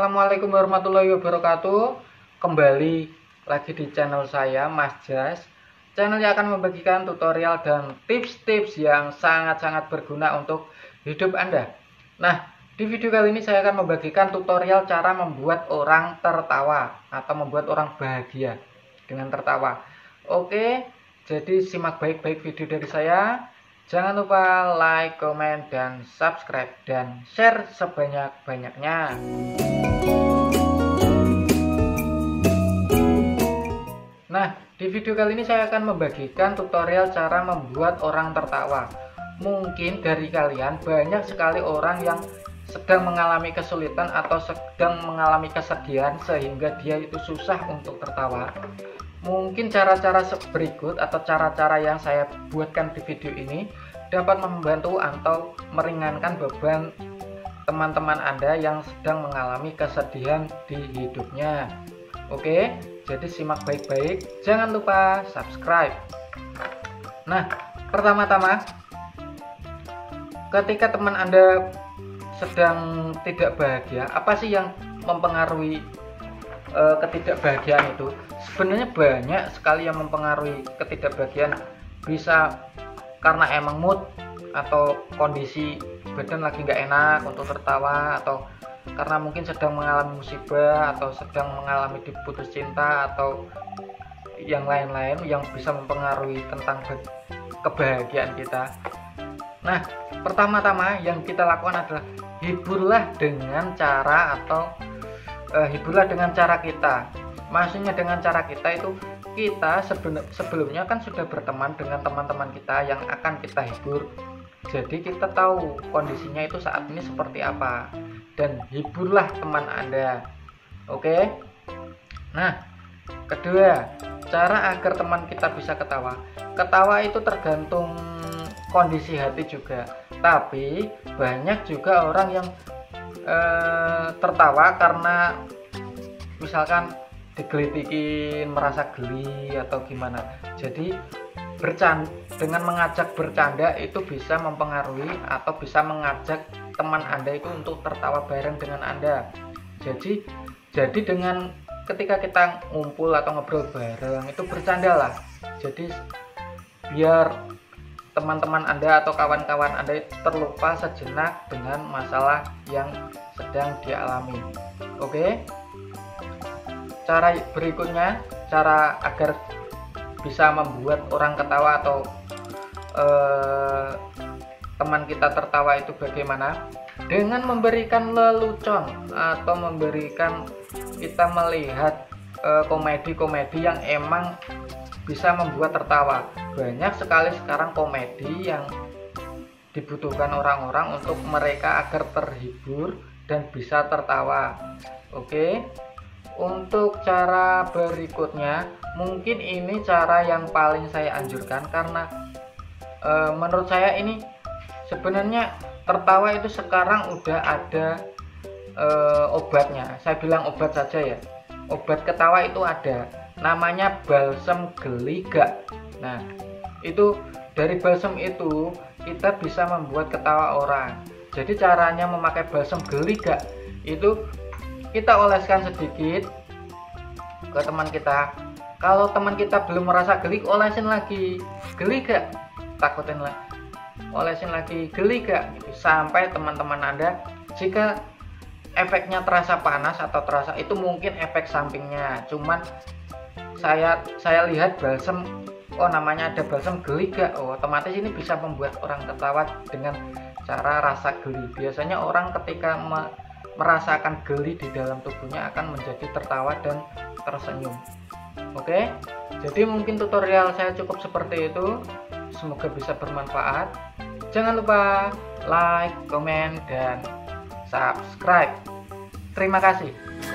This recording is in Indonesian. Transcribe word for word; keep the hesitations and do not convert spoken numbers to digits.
Assalamualaikum warahmatullahi wabarakatuh. Kembali lagi di channel saya, Mas Jas. Channel yang akan membagikan tutorial dan tips-tips yang sangat-sangat berguna untuk hidup Anda. Nah, di video kali ini saya akan membagikan tutorial cara membuat orang tertawa atau membuat orang bahagia dengan tertawa. Oke, jadi simak baik-baik video dari saya. Jangan lupa like, komen, dan subscribe, dan share sebanyak-banyaknya. Nah, di video kali ini saya akan membagikan tutorial cara membuat orang tertawa. Mungkin dari kalian banyak sekali orang yang sedang mengalami kesulitan atau sedang mengalami kesedihan sehingga dia itu susah untuk tertawa. Mungkin cara-cara berikut atau cara-cara yang saya buatkan di video ini dapat membantu atau meringankan beban teman-teman Anda yang sedang mengalami kesedihan di hidupnya. Oke, jadi simak baik-baik, jangan lupa subscribe. Nah, pertama-tama, ketika teman Anda sedang tidak bahagia, apa sih yang mempengaruhi e, ketidakbahagiaan itu? Sebenarnya banyak sekali yang mempengaruhi ketidakbahagiaan. Bisa karena emang mood atau kondisi badan lagi nggak enak untuk tertawa, atau karena mungkin sedang mengalami musibah atau sedang mengalami diputus cinta, atau yang lain-lain yang bisa mempengaruhi tentang kebahagiaan kita. Nah, pertama-tama yang kita lakukan adalah hiburlah dengan cara atau eh, hiburlah dengan cara kita. Maksudnya dengan cara kita itu kita sebelumnya kan sudah berteman dengan teman-teman kita yang akan kita hibur. Jadi kita tahu kondisinya itu saat ini seperti apa, dan hiburlah teman Anda. Oke. Nah, kedua, cara agar teman kita bisa ketawa. Ketawa itu tergantung kondisi hati juga. Tapi banyak juga orang yang eh, tertawa karena misalkan digelitikin, merasa geli atau gimana. Jadi bercanda, dengan mengajak bercanda itu bisa mempengaruhi atau bisa mengajak teman Anda itu untuk tertawa bareng dengan Anda. Jadi jadi dengan ketika kita ngumpul atau ngobrol bareng itu bercandalah. Jadi biar teman-teman Anda atau kawan-kawan Anda terlupa sejenak dengan masalah yang sedang dialami. Oke. Cara berikutnya, cara agar bisa membuat orang ketawa atau eh, teman kita tertawa itu bagaimana? Dengan memberikan lelucon atau memberikan kita melihat komedi-komedi yang emang bisa membuat tertawa. Banyak sekali sekarang komedi yang dibutuhkan orang-orang untuk mereka agar terhibur dan bisa tertawa. Oke. Untuk cara berikutnya, mungkin ini cara yang paling saya anjurkan karena e, menurut saya ini sebenarnya tertawa itu sekarang udah ada e, obatnya. Saya bilang obat saja ya. Obat ketawa itu ada, namanya balsem geliga. Nah, itu dari balsem itu kita bisa membuat ketawa orang. Jadi caranya memakai balsem geliga itu kita oleskan sedikit ke teman kita. Kalau teman kita belum merasa geli, olesin lagi. Geli gak? Takutin lah. Olesin lagi, geli gak? Gitu. Sampai teman-teman Anda, jika efeknya terasa panas atau terasa, itu mungkin efek sampingnya. Cuman saya saya lihat balsem, oh namanya ada balsem geli gak? Oh, otomatis ini bisa membuat orang tertawa dengan cara rasa geli. Biasanya orang ketika me merasakan geli di dalam tubuhnya akan menjadi tertawa dan tersenyum. Oke, jadi mungkin tutorial saya cukup seperti itu. Semoga bisa bermanfaat. Jangan lupa like, komen, dan subscribe. Terima kasih.